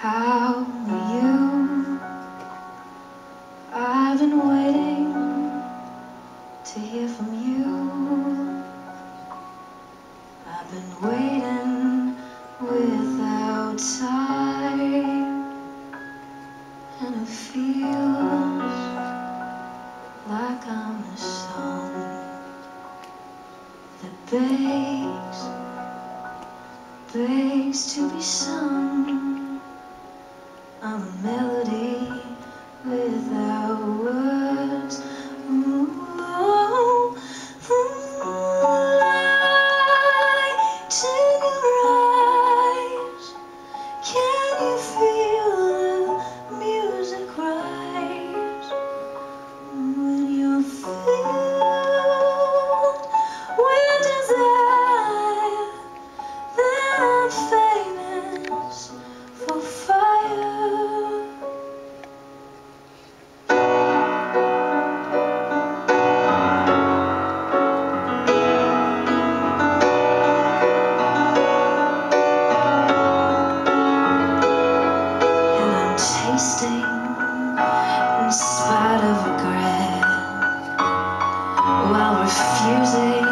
How are you? I've been waiting to hear from you. I've been waiting without time, and it feels like I'm a song that begs to be sung. I'm a melody without words. Ooh, light in your eyes. Can you feel the music rise when you're filled with desire? Then I'm famous for fire. Tasting in spite of regret, while refusing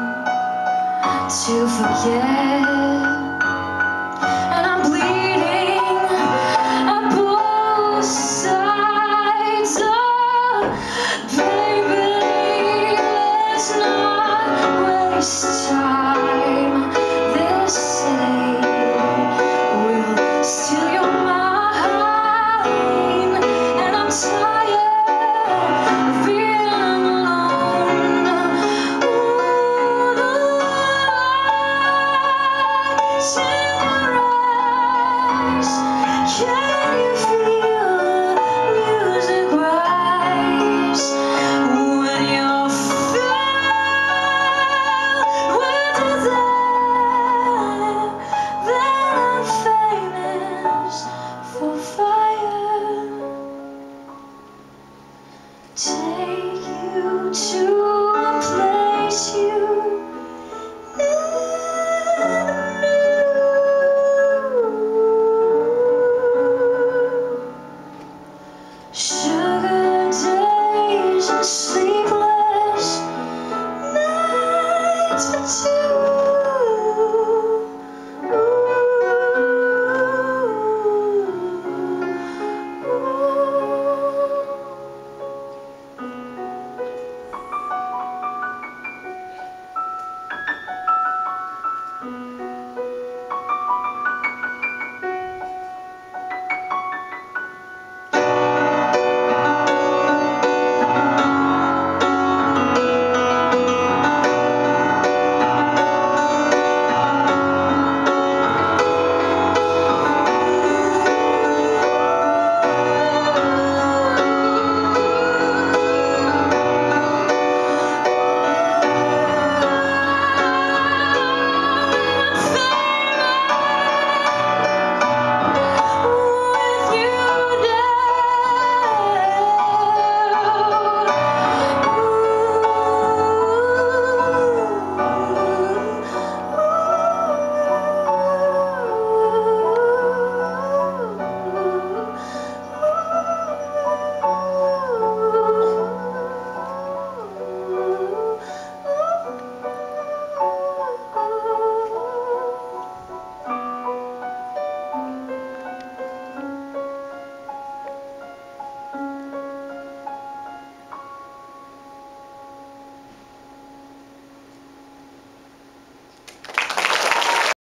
to forget. And I'm bleeding at both sides. Oh, baby, let's not waste time. This city will steal your mind. Yeah.